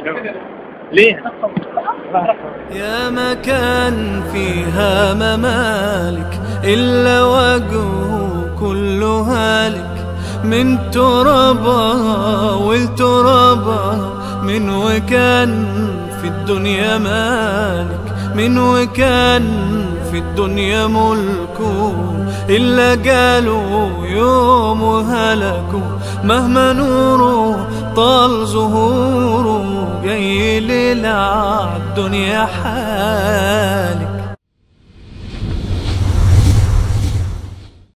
ليه؟ يا مكان فيها ممالك إلا وجهه كله هالك، من ترابها والترابها، من وكان في الدنيا مالك، من وكان في الدنيا ملكه، إلا جالوا يوم وهلكوا، مهما نوره طال ظهوره، جاي ليلة عالدنيا حالك.